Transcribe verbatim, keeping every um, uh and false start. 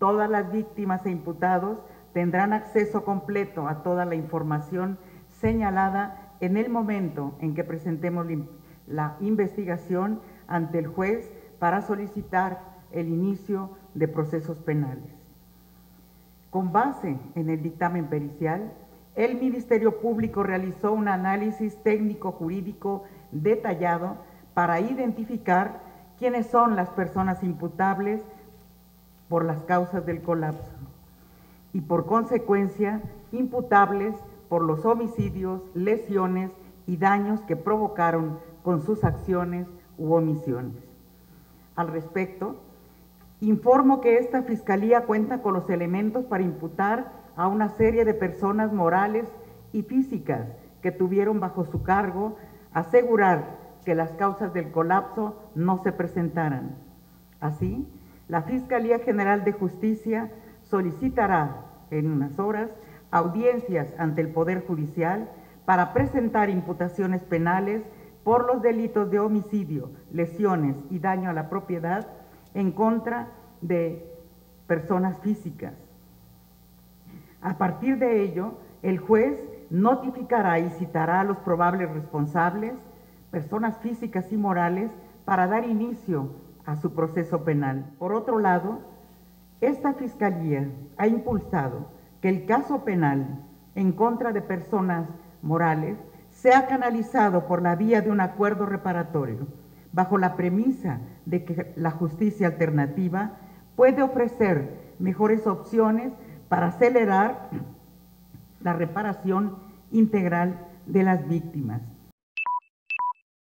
Todas las víctimas e imputados tendrán acceso completo a toda la información señalada en el momento en que presentemos la investigación ante el juez para solicitar el inicio de procesos penales. Con base en el dictamen pericial, el Ministerio Público realizó un análisis técnico-jurídico detallado para identificar quiénes son las personas imputables por las causas del colapso y, por consecuencia, imputables por los homicidios, lesiones y daños que provocaron con sus acciones u omisiones. Al respecto, informo que esta Fiscalía cuenta con los elementos para imputar a una serie de personas morales y físicas que tuvieron bajo su cargo asegurar que las causas del colapso no se presentaran. Así, la Fiscalía General de Justicia solicitará en unas horas audiencias ante el Poder Judicial para presentar imputaciones penales por los delitos de homicidio, lesiones y daño a la propiedad en contra de personas físicas. A partir de ello, el juez notificará y citará a los probables responsables, personas físicas y morales, para dar inicio a su proceso penal. Por otro lado, esta Fiscalía ha impulsado que el caso penal en contra de personas morales sea canalizado por la vía de un acuerdo reparatorio, bajo la premisa de que la justicia alternativa puede ofrecer mejores opciones para acelerar la reparación integral de las víctimas.